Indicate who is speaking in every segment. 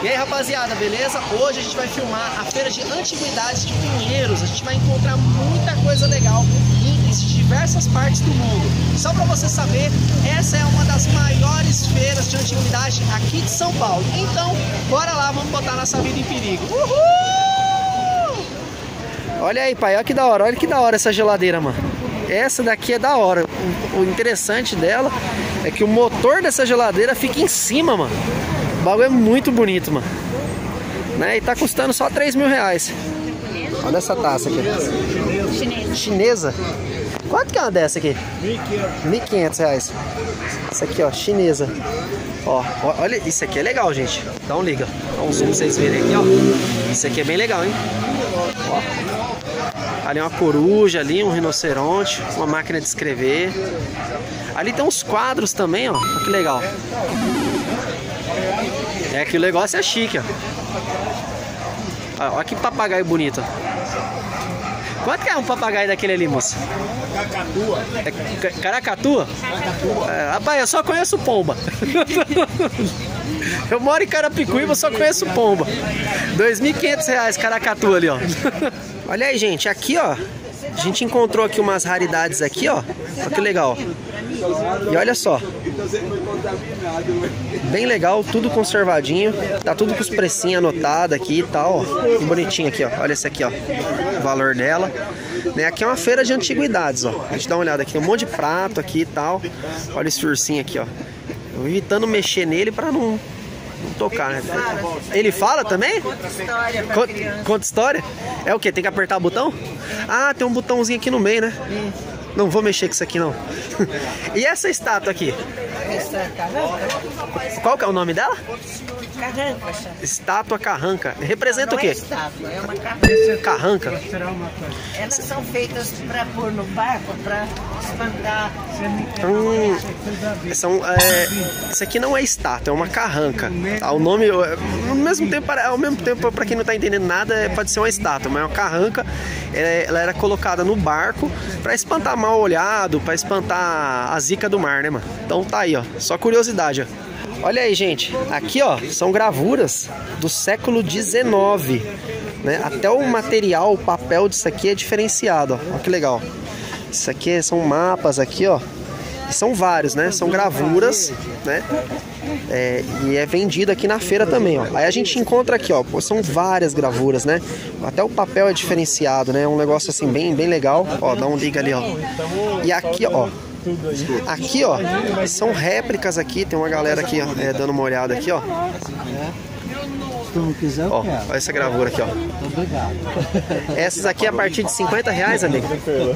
Speaker 1: E aí, rapaziada, beleza? Hoje a gente vai filmar a feira de antiguidades de Pinheiros. A gente vai encontrar muita coisa legal em diversas partes do mundo. Só pra você saber, essa é uma das maiores feiras de antiguidade aqui de São Paulo. Então, bora lá, vamos botar nossa vida em perigo. Uhul! Olha aí, pai, olha que da hora essa geladeira, mano. Essa daqui é da hora. O interessante dela é que o motor dessa geladeira fica em cima, mano. O bagulho é muito bonito, mano. Né? E tá custando só 3 mil reais. Olha essa taça aqui. Chinesa. Quanto que é uma dessa aqui? 1.500 reais. Essa aqui, ó, chinesa. Ó, olha, isso aqui é legal, gente. Dá um liga. Dá um zoom pra vocês verem aqui, ó. Isso aqui é bem legal, hein? Ó. Ali é uma coruja, ali um rinoceronte, uma máquina de escrever. Ali tem uns quadros também, ó. Olha que legal. É que o negócio é chique, ó. Olha que papagaio bonito, ó. Quanto que é um papagaio daquele ali, moça?
Speaker 2: Caracatua.
Speaker 1: É caracatua? É, rapaz, eu só conheço pomba. Eu moro em Carapicuíba, só conheço pomba. 2.500 reais caracatua ali, ó. Olha aí, gente, aqui, ó. A gente encontrou aqui umas raridades aqui, ó. Olha que legal. E olha só. Bem legal, tudo conservadinho. Tá tudo com os precinhos anotados aqui e tal, ó. Que bonitinho aqui, ó. Olha esse aqui, ó. O valor dela. Né? Aqui é uma feira de antiguidades, ó. A gente dá uma olhada aqui. Tem um monte de prato aqui e tal. Olha esse ursinho aqui, ó. Eu evitando mexer nele pra não tocar, né? Ele fala também?
Speaker 3: Conta história pra criança.
Speaker 1: Conta história? É o que? Tem que apertar o botão? Ah, tem um botãozinho aqui no meio, né? Não vou mexer com isso aqui, não. E essa estátua aqui?
Speaker 3: Essa carranca?
Speaker 1: Qual que é o nome dela?
Speaker 3: Carranca.
Speaker 1: Estátua carranca. Representa
Speaker 3: Não
Speaker 1: o quê?
Speaker 3: é estátua, é uma carranca.
Speaker 1: Carranca?
Speaker 3: Elas são feitas para pôr no barco, para espantar.
Speaker 1: Isso aqui não é estátua, é uma carranca. Tá? O nome, ao mesmo tempo, para quem não tá entendendo nada, pode ser uma estátua, mas é uma carranca. Ela era colocada no barco para espantar mal olhado, para espantar a zica do mar, né, mano? Então tá aí, ó. Só curiosidade, ó. Olha aí, gente. Aqui, ó, são gravuras do século XIX, né? Até o material, o papel disso aqui é diferenciado, ó. Olha que legal. Isso aqui são mapas aqui, ó. São vários, né? São gravuras, né? E é vendido aqui na feira também, ó. Aí a gente encontra aqui, ó. São várias gravuras, né? Até o papel é diferenciado, né? É um negócio assim bem legal. Ó, dá um liga ali, ó. E aqui, ó. Aqui, ó, são réplicas aqui. Tem uma galera aqui, ó, dando uma olhada aqui, ó. Ó, olha essa gravura aqui, ó. Essas aqui a partir de 50 reais, amigo.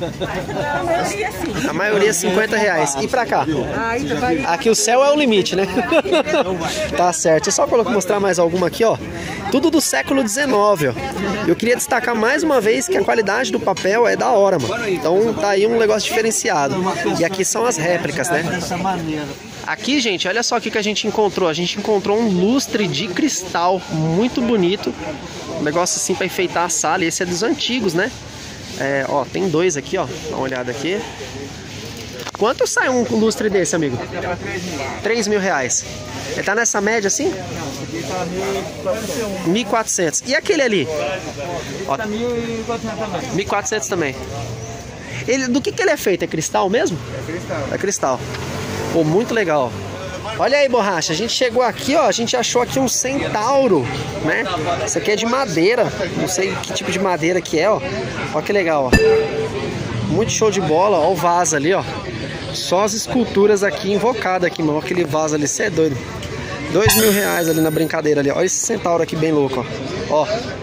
Speaker 1: A maioria 50 reais. E pra cá? Aqui o céu é o limite, né? Tá certo. Eu só mostrar mais alguma aqui, ó. Tudo do século XIX, ó. Eu queria destacar mais uma vez que a qualidade do papel é da hora, mano. Então tá aí um negócio diferenciado. E aqui são as réplicas, né? Aqui, gente, olha só o que a gente encontrou. A gente encontrou um lustre de cristal muito bonito. Um negócio assim pra enfeitar a sala. Esse é dos antigos, né? Ó, tem dois aqui, ó. Dá uma olhada aqui. Quanto sai um lustre desse, amigo? 3 mil reais. Ele tá nessa média assim? 1.400. E aquele ali? Ó, 1.400 também. Do que ele é feito? É cristal mesmo?
Speaker 2: É cristal.
Speaker 1: É cristal. Pô, muito legal. Olha aí, borracha. A gente chegou aqui, ó. A gente achou aqui um centauro, né? Isso aqui é de madeira. Não sei que tipo de madeira que é, ó. Olha que legal, ó. Muito show de bola. Ó o vaso ali, ó. Só as esculturas aqui invocadas aqui, mano. Aquele vaso ali, você é doido. 2 mil reais ali na brincadeira ali. Olha esse centauro aqui bem louco, ó. Ó.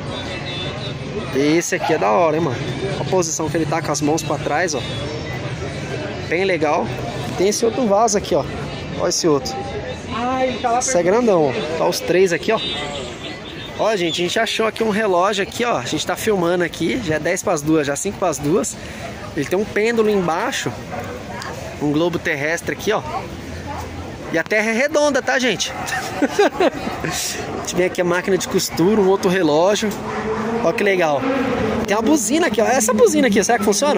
Speaker 1: Esse aqui é da hora, hein, mano. Olha a posição que ele tá com as mãos pra trás, ó. Bem legal. Tem esse outro vaso aqui, ó. Olha esse outro. Esse é grandão, ó. Tá os três aqui, ó. Ó, gente, a gente achou aqui um relógio aqui, ó. A gente tá filmando aqui. Já é 10 para as 2, já 5 para as 2. Ele tem um pêndulo embaixo. Um globo terrestre aqui, ó. E a terra é redonda, tá, gente? A gente vem aqui a máquina de costura, um outro relógio. Ó que legal. Tem uma buzina aqui, ó. Essa buzina aqui, será que funciona?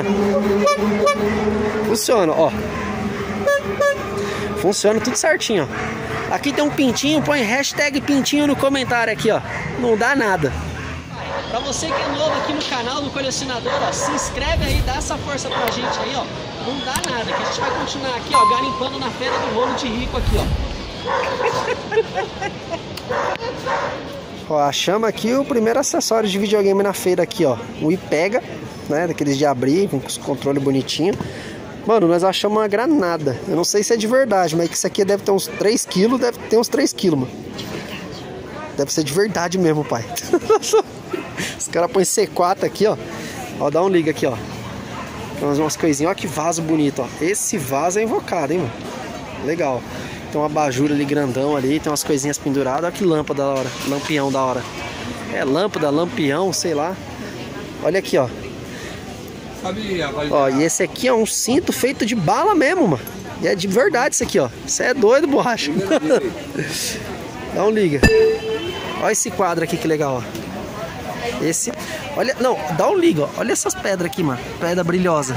Speaker 1: Funciona, ó. Funciona tudo certinho, ó. Aqui tem um pintinho, põe hashtag pintinho no comentário aqui, ó. Não dá nada. Pra você que é novo aqui no canal do Colecionador, ó, se inscreve aí, dá essa força pra gente aí, ó. Não dá nada, que a gente vai continuar aqui, ó, garimpando na feira do rolo de rico aqui, ó. Ó, achamos aqui o primeiro acessório de videogame na feira aqui, ó. O iPega, né, daqueles de abrir, com os controles bonitinhos. Mano, nós achamos uma granada. Eu não sei se é de verdade, mas que isso aqui deve ter uns 3 kg, deve ter uns 3 kg, mano. Deve ser de verdade mesmo, pai. Os caras põem C4 aqui, ó. Ó, dá um liga aqui, ó. Tem umas coisinhas, ó, que vaso bonito, ó. Esse vaso é invocado, hein, mano. Legal. Tem um abajur ali grandão ali, tem umas coisinhas penduradas. Olha que lâmpada da hora, lampião da hora. É lâmpada, lampião, sei lá. Olha aqui, ó. Ó, e esse aqui é um cinto feito de bala mesmo, mano. E é de verdade isso aqui, ó. Você é doido, borracha. Dá um liga. Olha esse quadro aqui, que legal, ó. Esse, olha, não, dá um liga, ó. Olha essas pedras aqui, mano. Pedra brilhosa.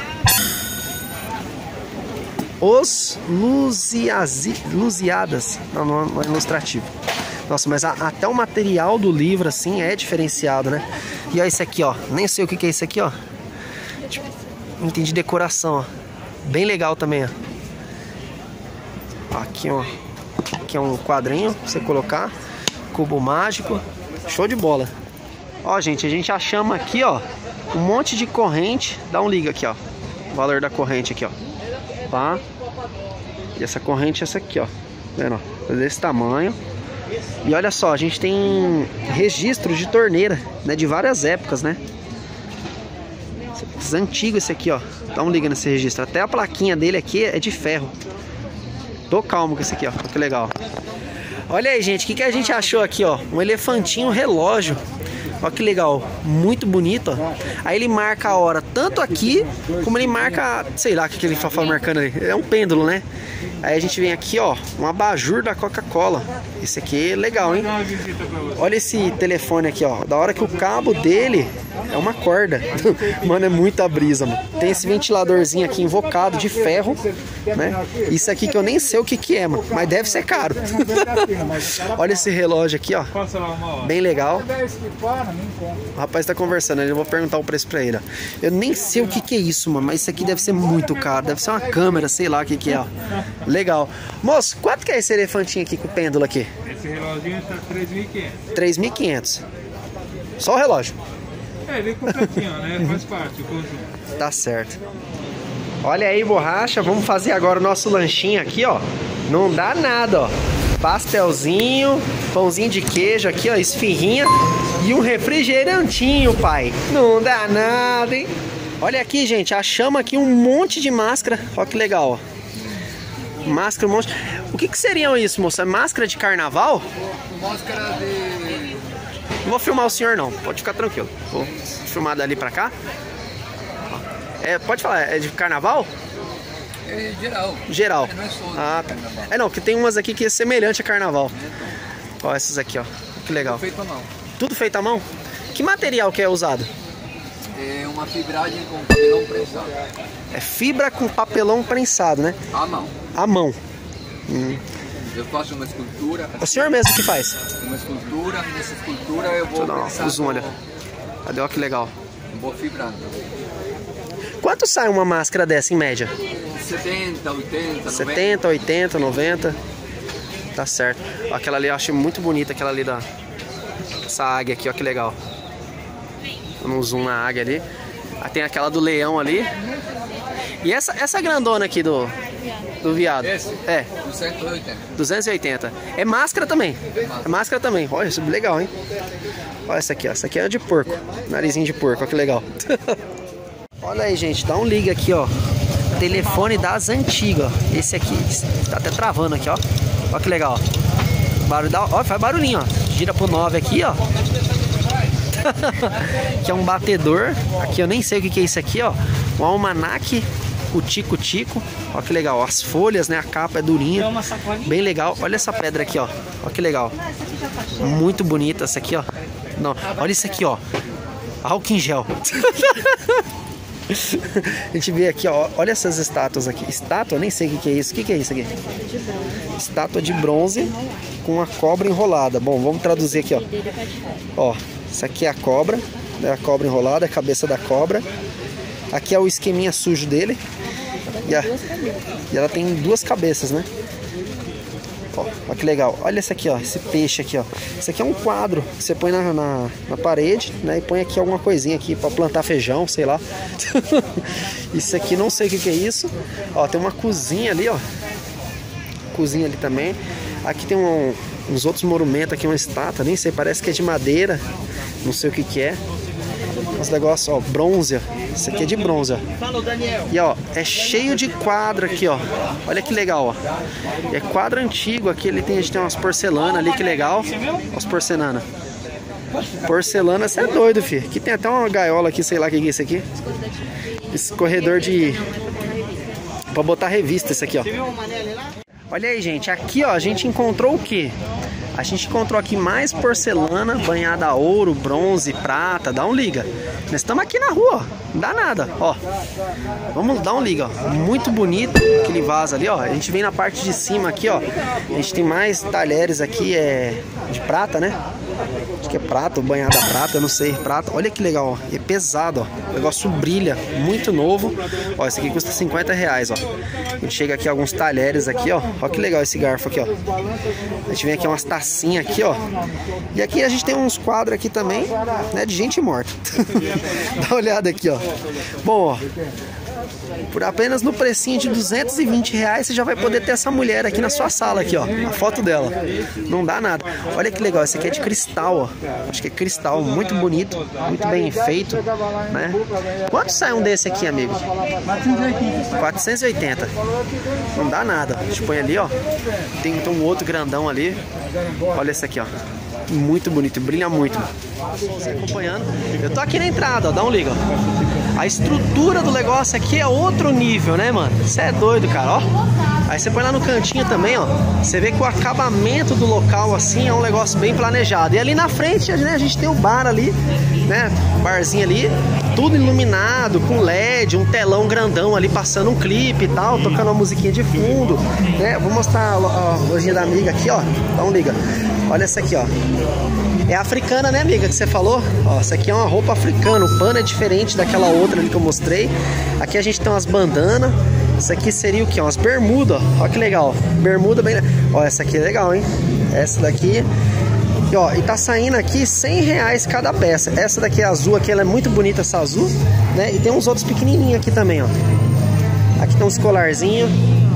Speaker 1: Os luziadas. Não é ilustrativo. Nossa, mas até o material do livro, assim, é diferenciado, né? E olha esse aqui, ó. Nem sei o que é isso aqui, ó. Tipo, entendi, decoração, ó. Bem legal também, ó. Aqui, ó. Aqui é um quadrinho pra você colocar. Cubo mágico. Show de bola. Ó, gente, a gente achamos aqui, ó, um monte de corrente. Dá um liga aqui, ó. O valor da corrente aqui, ó. Tá? E essa corrente é essa aqui, ó. Vendo, ó? Desse tamanho. E olha só, a gente tem registro de torneira, né? De várias épocas, né? Esse antigo esse aqui, ó. Dá um liga nesse registro. Até a plaquinha dele aqui é de ferro. Tô calmo com esse aqui, ó. Que legal. Olha aí, gente. O que a gente achou aqui, ó? Um elefantinho relógio. Olha que legal, muito bonito, ó. Aí ele marca a hora tanto aqui, como ele marca, sei lá o que ele tá marcando ali. É um pêndulo, né? Aí a gente vem aqui, ó, um abajur da Coca-Cola. Esse aqui é legal, hein? Olha esse telefone aqui, ó. Da hora que o cabo dele é uma corda. Mano, é muita brisa, mano. Tem esse ventiladorzinho aqui invocado de ferro, né? Isso aqui que eu nem sei o que é, mano. Mas deve ser caro. Olha esse relógio aqui, ó. Bem legal. O rapaz tá conversando, eu vou perguntar o preço pra ele, ó. Eu nem sei o que é isso, mano. Mas isso aqui deve ser muito caro. Deve ser uma câmera, sei lá o que é, ó. Legal. Moço, quanto que é esse elefantinho aqui com o pêndulo aqui?
Speaker 2: Esse reloginho tá 3.500.
Speaker 1: 3.500. Só o relógio?
Speaker 2: É, ele é completinho, né? Faz parte do conjunto.
Speaker 1: Tá certo. Olha aí, borracha. Vamos fazer agora o nosso lanchinho aqui, ó. Não dá nada, ó. Pastelzinho, pãozinho de queijo aqui, ó. Esfirrinha e um refrigerantinho, pai. Não dá nada, hein? Olha aqui, gente. Achamos aqui um monte de máscara. Olha que legal, ó. Máscara, um monte. O que seriam isso, moça? É máscara de carnaval?
Speaker 2: Máscara de...
Speaker 1: Não vou filmar o senhor, não. Pode ficar tranquilo. Vou filmar dali pra cá. É, pode falar, é de carnaval?
Speaker 2: É geral.
Speaker 1: Geral.
Speaker 2: Não é só
Speaker 1: tá. É não, que tem umas aqui que é semelhante a carnaval. Ó, essas aqui, ó. Que legal.
Speaker 2: Feito à mão.
Speaker 1: Tudo feito à mão? Que material que é usado?
Speaker 2: É uma fibragem com papelão prensado.
Speaker 1: É fibra com papelão prensado, né?
Speaker 2: À mão.
Speaker 1: À mão.
Speaker 2: Eu faço uma escultura.
Speaker 1: O senhor mesmo que faz?
Speaker 2: Uma escultura. Nessa escultura eu vou
Speaker 1: Deixa eu dar um zoom, olha. Cadê? Ó, que legal.
Speaker 2: Vou fibrando.
Speaker 1: Quanto sai uma máscara dessa em média?
Speaker 2: 70, 80, 90.
Speaker 1: 70, 80, 90. Tá certo. Ó, aquela ali eu achei muito bonita, aquela ali da... Essa águia aqui, ó, que legal. Dando um zoom na águia ali. Aí tem aquela do leão ali. E essa grandona aqui do viado?
Speaker 2: Esse?
Speaker 1: É.
Speaker 2: 280.
Speaker 1: 280. É máscara também. É máscara também. Olha, isso é legal, hein? Olha essa aqui, ó. Essa aqui é de porco. Narizinho de porco, olha que legal. Olha aí, gente. Dá um liga aqui, ó. Telefone das antigas, ó. Esse aqui. Tá até travando aqui, ó. Olha que legal. Barulho da... Ó, faz barulhinho, ó. Gira pro 9 aqui, ó. Que é um batedor. Aqui eu nem sei o que é isso aqui, ó. Um almanaque. O tico-tico. Ó que legal. As folhas, né? A capa é durinha. Bem legal. Olha essa pedra aqui, ó. Ó que legal. Muito bonita essa aqui, ó. Não, olha isso aqui, ó. Álcool em gel. A gente vê aqui, ó, olha essas estátuas aqui. Estátua? Nem sei o que é isso. O que é isso aqui? Estátua de bronze com a cobra enrolada. Bom, vamos traduzir aqui, ó. Ó, isso aqui é a cobra, né? A cobra enrolada, a cabeça da cobra. Aqui é o esqueminha sujo dele. E ela tem duas cabeças, né? Ó, olha que legal. Olha esse aqui, ó. Esse peixe aqui, ó. Isso aqui é um quadro que você põe na parede, né? E põe aqui alguma coisinha aqui pra plantar feijão, sei lá. Isso aqui não sei o que é isso. Ó, tem uma cozinha ali, ó. Cozinha ali também. Aqui tem uns outros monumentos aqui, uma estátua. Nem sei, parece que é de madeira. Não sei o que é. Uns negócios, ó, bronze, ó. Isso aqui é de bronze, ó. E ó, é cheio de quadro aqui, ó. Olha que legal, ó. É quadro antigo aqui, a gente tem umas porcelanas ali, que legal. As porcelanas. Porcelana, você é doido, filho. Aqui tem até uma gaiola aqui, sei lá o que é isso aqui. Esse corredor de... pra botar revista, isso aqui, ó. Olha aí, gente. Aqui, ó, a gente encontrou o quê? A gente encontrou aqui mais porcelana banhada a ouro, bronze, prata. Dá um liga. Nós estamos aqui na rua, ó. Não dá nada, ó. Vamos dar um liga, ó. Muito bonito aquele vaso ali, ó. A gente vem na parte de cima aqui, ó. A gente tem mais talheres aqui, de prata, né? Acho que é prata, ou banhada a prata, eu não sei. Prata. Olha que legal, ó. É pesado, ó. O negócio brilha, muito novo. Ó, esse aqui custa R$50, ó. A gente chega aqui alguns talheres aqui, ó. Ó que legal esse garfo aqui, ó. A gente vem aqui umas tacinhas aqui, ó. E aqui a gente tem uns quadros aqui também, né, de gente morta. Dá uma olhada aqui, ó. Bom, ó, por apenas no precinho de R$220 você já vai poder ter essa mulher aqui na sua sala aqui, ó. A foto dela. Não dá nada. Olha que legal, esse aqui é de cristal, ó. Acho que é cristal, muito bonito, muito bem feito, né? Quanto sai um desse aqui, amigo? 480. Não dá nada. A gente põe ali, ó. Tem um outro grandão ali. Olha esse aqui, ó. Muito bonito, brilha muito. Você acompanhando. Eu tô aqui na entrada, ó. Dá um liga, ó. A estrutura do negócio aqui é outro nível, né, mano? Você é doido, cara, ó. Aí você põe lá no cantinho também, ó. Você vê que o acabamento do local, assim, é um negócio bem planejado. E ali na frente, né, a gente tem o bar ali, né? Barzinho ali, tudo iluminado, com LED, um telão grandão ali, passando um clipe e tal, tocando uma musiquinha de fundo, né? Vou mostrar a lojinha da amiga aqui, ó. Dá um liga. Olha essa aqui, ó. É africana, né, amiga, que você falou? Ó, essa aqui é uma roupa africana. O pano é diferente daquela outra ali que eu mostrei. Aqui a gente tem umas bandanas. Isso aqui seria o que? Umas bermudas, ó. Ó que legal. Bermuda bem... Ó, essa aqui é legal, hein? Essa daqui... E, ó, e tá saindo aqui R$100 cada peça. Essa daqui é azul, aqui ela é muito bonita, essa azul, né? E tem uns outros pequenininhos aqui também, ó. Aqui tem uns colarzinhos.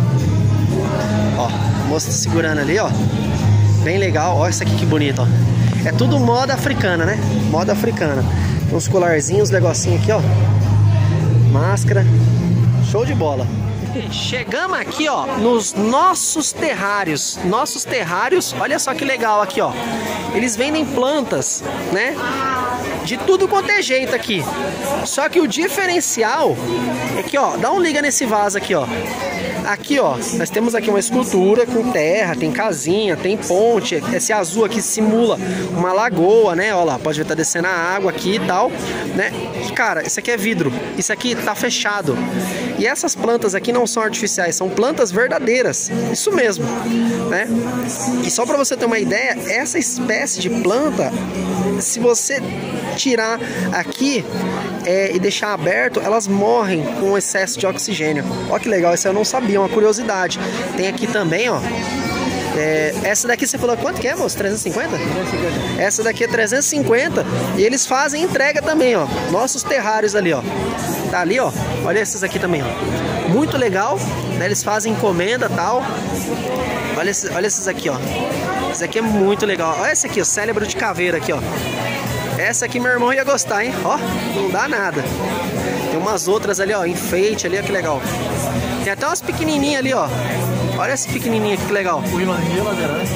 Speaker 1: Ó, a moça segurando ali, ó. Bem legal. Ó, essa aqui que bonita, ó. É tudo moda africana, né? Moda africana. Tem uns colarzinhos, negocinho aqui, ó. Máscara. Show de bola. Chegamos aqui, ó, nos nossos terrários. Nossos terrários, olha só que legal aqui, ó. Eles vendem plantas, né? De tudo quanto é jeito aqui. Só que o diferencial é que, ó, dá um liga nesse vaso aqui, ó. Aqui, ó, nós temos aqui uma escultura com terra, tem casinha, tem ponte. Esse azul aqui simula uma lagoa, né? Ó lá, pode ver, tá descendo a água aqui e tal, né? E, cara, isso aqui é vidro. Isso aqui tá fechado. E essas plantas aqui não são artificiais, são plantas verdadeiras. Isso mesmo, né? E só pra você ter uma ideia, essa espécie de planta, se você tirar aqui e deixar aberto, elas morrem com excesso de oxigênio. Ó que legal, isso eu não sabia, uma curiosidade. Tem aqui também, ó. Essa daqui você falou quanto que é, moço? 350? 350. Essa daqui é 350 e eles fazem entrega também, ó. Nossos terrários ali, ó. Tá ali, ó. Olha esses aqui também, ó. Muito legal, né? Eles fazem encomenda e tal. Olha esses aqui, ó. Esse aqui é muito legal. Olha esse aqui, o cérebro de caveira aqui, ó. Essa aqui meu irmão ia gostar, hein? Ó, não dá nada. Tem umas outras ali, ó, enfeite ali, ó, que legal. Tem até umas pequenininhas ali, ó. Olha esse pequenininho aqui, que legal. O imã de geladeira, né?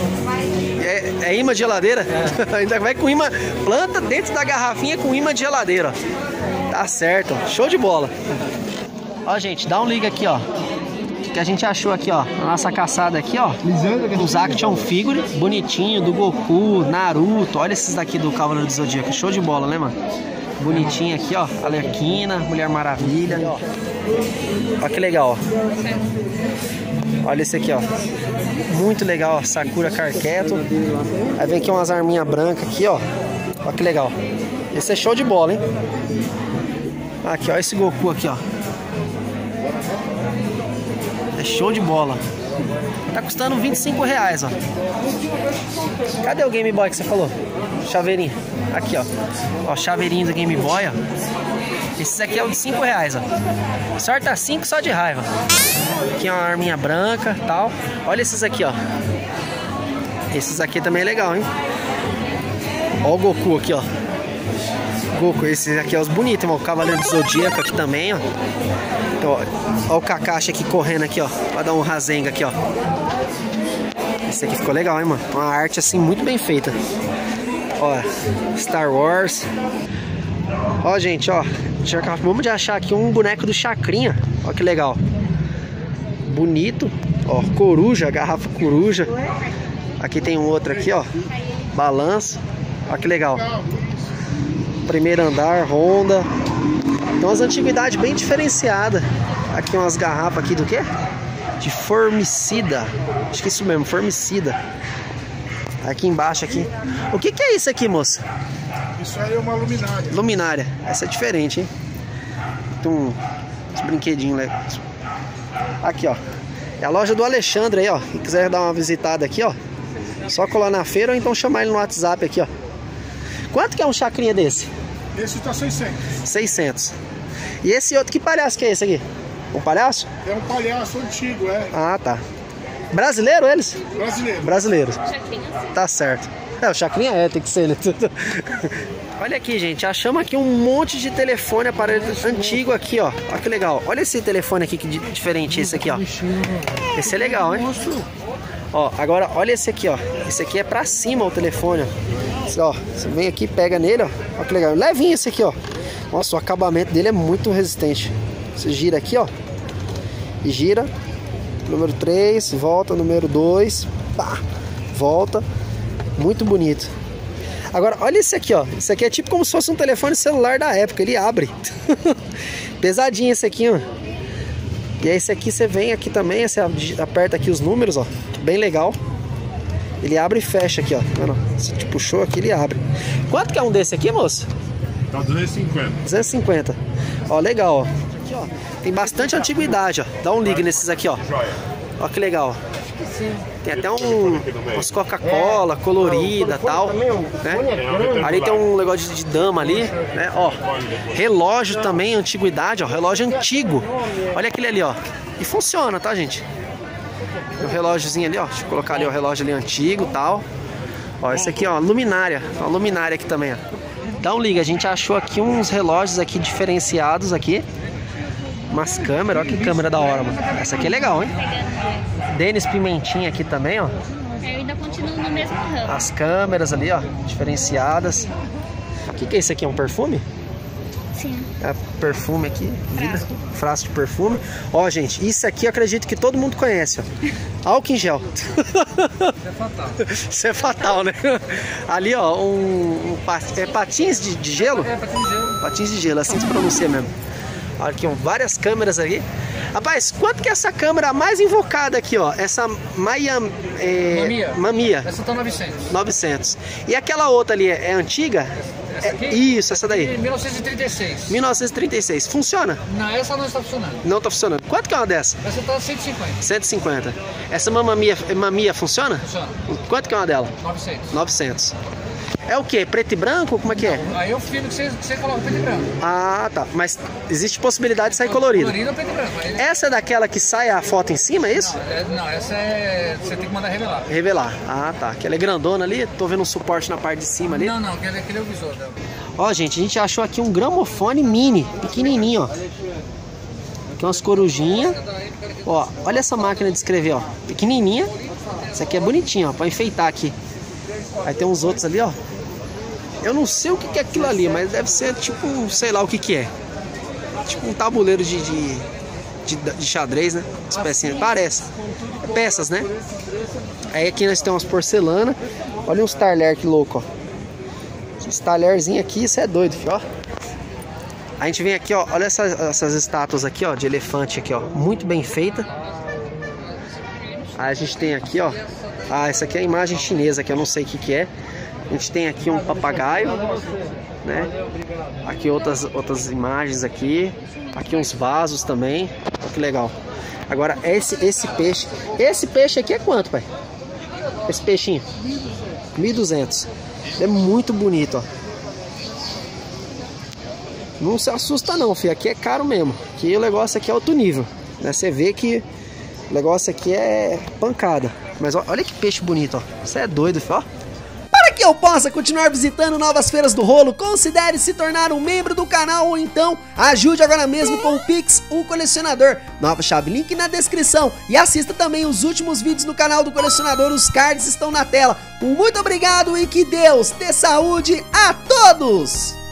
Speaker 1: É imã de geladeira? É. Ainda vai com imã, planta dentro da garrafinha com imã de geladeira, ó. Tá certo, show de bola. Ó, gente, dá um liga aqui, ó. que a gente achou aqui, ó, na nossa caçada aqui, ó, os Action Figure, bonitinho, do Goku, Naruto. Olha esses daqui do Cavaleiro do Zodíaco, show de bola, né, mano? Bonitinho aqui, ó, Arlequina, Mulher Maravilha. Ó que legal, ó. Olha esse aqui, ó. Muito legal, ó, Sakura Carqueto. Aí vem aqui umas arminhas brancas aqui, ó. Ó que legal. Esse é show de bola, hein? Aqui, ó, esse Goku aqui, ó. É show de bola. Tá custando R$25, ó. Cadê o Game Boy que você falou? Chaveirinho. Aqui, ó. Ó, chaveirinho do Game Boy, ó. Esse aqui é o de R$5, ó. Sorta 5 só de raiva. Aqui é uma arminha branca e tal. Olha esses aqui, ó. Esses aqui também é legal, hein? Ó o Goku aqui, ó. Goku, esses aqui é os bonitos, ó. O Cavaleiro do Zodíaco aqui também, ó. Então, ó o Kakashi aqui correndo aqui, ó. Pra dar um Rasengan aqui, ó. Esse aqui ficou legal, hein, mano? Uma arte assim muito bem feita. Ó, Star Wars. Ó, gente, ó. Vamos de achar aqui um boneco do Chacrinha. Ó que legal. Bonito. Ó, coruja, garrafa coruja. Aqui tem um outro aqui, ó. Balanço. Ó que legal. Primeiro andar, Honda. Então as antiguidades bem diferenciadas. Aqui umas garrafas aqui do quê? De formicida. Acho que é isso mesmo, formicida. Aqui embaixo aqui. O que é isso aqui, moça?
Speaker 2: Isso aí é uma luminária.
Speaker 1: Luminária. Essa é diferente, hein? Tem uns brinquedinhos legais. Aqui, ó. É a loja do Alexandre aí, ó. Quem quiser dar uma visitada aqui, ó. Só colar na feira ou então chamar ele no WhatsApp aqui, ó. Quanto que é um chacrinha desse?
Speaker 2: Esse tá 600.
Speaker 1: 600. E esse outro, que palhaço que é esse aqui? Um palhaço?
Speaker 2: É um palhaço antigo, é.
Speaker 1: Ah, tá. Brasileiro eles?
Speaker 2: Brasileiro.
Speaker 1: Brasileiros. Tá certo. É, o chacrinha tem que ser, né? Olha aqui, gente. Achamos aqui um monte de telefone, aparelho antigo aqui, ó. Olha que legal. Olha esse telefone aqui, que diferente esse aqui, ó. Esse é legal, hein? Ó, agora olha esse aqui, ó. Esse aqui é pra cima o telefone, ó. Esse, ó, você vem aqui, pega nele, ó. Olha que legal. Levinho esse aqui, ó. Nossa, o acabamento dele é muito resistente. Você gira aqui, ó. E gira. Número 3, volta, número 2. Pá, volta. Muito bonito. Agora, olha esse aqui, ó. Esse aqui é tipo como se fosse um telefone celular da época. Ele abre. Pesadinho esse aqui, ó. E aí esse aqui você vem aqui também, você aperta aqui os números, ó. Bem legal. Ele abre e fecha aqui, ó. Você te puxou aqui, ele abre. Quanto que é um desse aqui, moço?
Speaker 2: Tá 250.
Speaker 1: 250. Ó, legal, ó. Aqui, ó. Tem bastante antiguidade, ó. Dá um ligue nesses aqui, ó. Ó que legal. Tem até umas Coca-Cola colorida e tal, né? Ali tem um negócio de dama ali, né? Ó, relógio também, antiguidade, ó. Relógio antigo. Olha aquele ali, ó. E funciona, tá, gente? O relógiozinho ali, ó. Deixa eu colocar ali o relógio ali antigo e tal. Ó, esse aqui, ó, luminária. Ó, luminária aqui também, ó. Dá um liga, a gente achou aqui uns relógios aqui diferenciados aqui. Umas câmeras, ó que câmera da hora, mano. Essa aqui é legal, hein? Denis Pimentinha aqui também, ó.
Speaker 4: Eu ainda continuo no mesmo ramo.
Speaker 1: As câmeras ali, ó, diferenciadas. O que é isso aqui? É um perfume?
Speaker 4: Sim.
Speaker 1: É perfume aqui, frasco de perfume. Ó, gente, isso aqui eu acredito que todo mundo conhece, ó. Álcool em gel.
Speaker 2: Isso é fatal.
Speaker 1: Isso é fatal, né? Ali, ó, patins de gelo?
Speaker 2: É, patins de gelo.
Speaker 1: Patins de gelo, assim se pronuncia mesmo. Olha aqui, ó, várias câmeras ali. Rapaz, quanto que é essa câmera mais invocada aqui, ó? Essa Mamiya.
Speaker 2: Essa tá 900.
Speaker 1: 900. E aquela outra ali é antiga?
Speaker 2: Essa aqui?
Speaker 1: Isso, essa daí.
Speaker 2: 1936.
Speaker 1: 1936. Funciona?
Speaker 2: Não, essa não está funcionando.
Speaker 1: Não tá funcionando. Quanto que é uma dessa?
Speaker 2: Essa tá 150.
Speaker 1: 150. Essa Mamiya funciona?
Speaker 2: Funciona.
Speaker 1: Quanto que é uma dela?
Speaker 2: 900.
Speaker 1: 900. É o que? Preto e branco? Como é que é?
Speaker 2: Aí eu filho que você coloca preto e branco.
Speaker 1: Ah, tá. Mas existe possibilidade de sair colorido.
Speaker 2: Colorido ou preto e branco. Aí...
Speaker 1: Essa é daquela que sai a foto em cima, é isso?
Speaker 2: Não, essa é... Você tem que mandar revelar.
Speaker 1: Revelar. Ah, tá. Aquela é grandona ali. Tô vendo um suporte na parte de cima ali.
Speaker 2: Não, aquele é o visor dela.
Speaker 1: Ó, gente, a gente achou aqui um gramofone mini, pequenininho, ó. Aqui umas corujinhas. Ó, olha essa máquina de escrever, ó. Pequenininha. Essa aqui é bonitinha, ó, pra enfeitar aqui. Aí tem uns outros ali, ó. Eu não sei o que é aquilo ali, mas deve ser tipo, sei lá o que é. Tipo um tabuleiro de de xadrez, né? As pecinhas, parece. É peças, né? Aí aqui nós temos umas porcelana. Olha uns talher que louco, ó. Esse talherzinho aqui, isso é doido, filho, ó. A gente vem aqui, ó. Olha essas estátuas aqui, ó, de elefante aqui, ó. Muito bem feita. Aí a gente tem aqui, ó. Ah, essa aqui é a imagem chinesa, que eu não sei o que é. A gente tem aqui um papagaio, né? Aqui outras imagens aqui. Aqui uns vasos também. Olha que legal. Agora esse peixe. Esse peixe aqui é quanto, pai? Esse peixinho? 1.200. É muito bonito, ó. Não se assusta não, filho. Aqui é caro mesmo. Aqui o negócio aqui é outro nível, né? Você vê que o negócio aqui é pancada. Mas ó, olha que peixe bonito, ó. Você é doido, filho, ó. Para que eu possa continuar visitando novas feiras do rolo, considere se tornar um membro do canal ou então ajude agora mesmo com o Pix, o colecionador. Nova chave, link na descrição. E assista também os últimos vídeos no canal do colecionador, os cards estão na tela. Muito obrigado e que Deus dê saúde a todos!